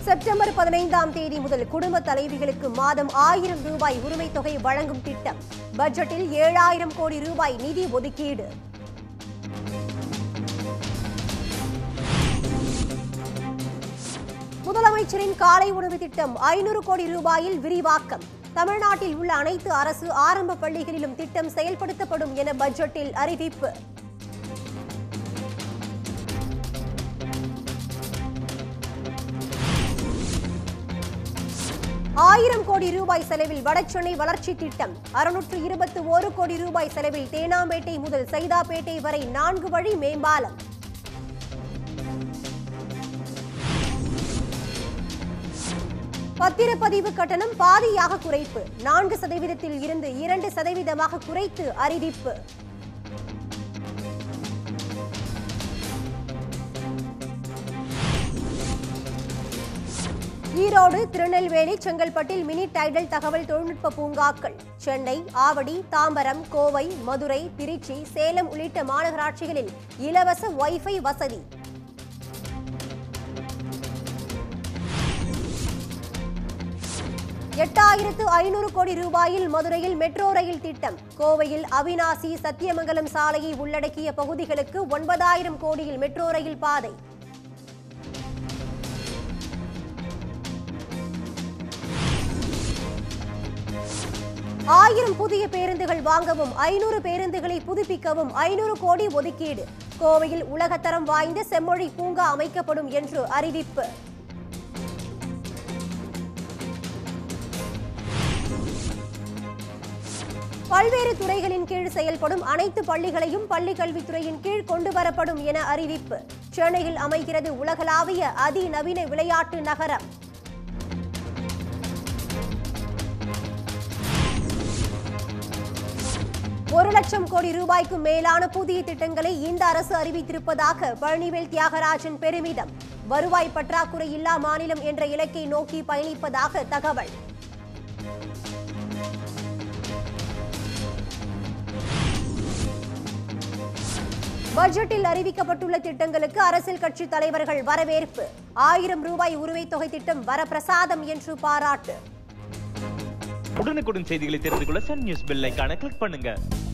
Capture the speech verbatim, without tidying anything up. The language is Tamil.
செப்டம்பர் பதினைந்தாம் தேதி முதல் குடும்ப தலைவிகளுக்கு மாதம் ஆயிரம் ரூபாய் உரிமை தொகை வழங்கும் திட்டம். பட்ஜெட்டில் ஏழாயிரம் கோடி ரூபாய் நிதி ஒதுக்கீடு. முதலமைச்சரின் காலை உணவு திட்டம் ஐநூறு கோடி ரூபாயில் விரிவாக்கம். தமிழ்நாட்டில் உள்ள அனைத்து அரசு ஆரம்ப பள்ளிகளிலும் திட்டம் செயல்படுத்தப்படும் என பட்ஜெட்டில் அறிவிப்பு. ஆயிரம் கோடி ரூபாய் செலவில் வடசென்னை வளர்ச்சி திட்டம். அறுநூற்று இருபத்தி ஒரு கோடி ரூபாய் செலவில் தேனாம்பேட்டை முதல் சைதாப்பேட்டை வரை நான்கு வழி மேம்பாலம். பத்திரப்பதிவு கட்டணம் பாதியாக குறைப்பு. நான்கு சதவீதத்தில் இருந்து இரண்டு சதவீதமாக குறைத்து அறிவிப்பு. ஈரோடு, திருநெல்வேலி, செங்கல்பட்டில் மினி டைடல் தகவல் தொழில்நுட்ப பூங்காக்கள். சென்னை, ஆவடி, தாம்பரம், கோவை, மதுரை, திருச்சி, சேலம் உள்ளிட்ட மாநகராட்சிகளில் இலவச வைஃபை வசதி. எட்டாயிரத்து ஐநூறு கோடி ரூபாயில் மதுரையில் மெட்ரோ ரயில் திட்டம். கோவையில் அவினாசி, சத்தியமங்கலம் சாலையை உள்ளடக்கிய பகுதிகளுக்கு ஒன்பதாயிரம் கோடியில் மெட்ரோ ரயில் பாதை. ஆயிரம் புதிய பேருந்துகள் வாங்கவும் ஐநூறு பேருந்துகளை புதுப்பிக்கவும் ஐநூறு கோடி ஒதுக்கீடு. கோவையில் உலகத்தரம் வாய்ந்த செம்மொழி பூங்கா அமைக்கப்படும் என்று அறிவிப்பு. பல்வேறு துறைகளின் கீழ் செயல்படும் அனைத்து பள்ளிகளையும் பள்ளிக் கல்வித்துறையின் கீழ் கொண்டுவரப்படும் என அறிவிப்பு. சென்னையில் அமைகிறது உலகளாவிய அதிநவீன விளையாட்டு நகரம். ஒரு லட்சம் கோடி ரூபாய்க்கும் மேலான புதிய திட்டங்களை இந்த அரசு அறிவித்திருப்பதாக பழனிவேல் தியாகராஜன் பெருமிதம். வருவாய் பற்றாக்குறை இல்லா மாநிலம் என்ற இலக்கை நோக்கி பயணிப்பதாக தகவல். பட்ஜெட்டில் அறிவிக்கப்பட்டுள்ள திட்டங்களுக்கு அரசியல் கட்சி தலைவர்கள் வரவேற்பு. ஆயிரம் ரூபாய் உரிமை தொகை திட்டம் வரப்பிரசாதம் என்று பாராட்டு. உடனுக்குடன் செய்திகளை தெரிந்து கொள்ள சன் நியூஸ் பெல் ஐகானை கிளிக் பண்ணுங்க.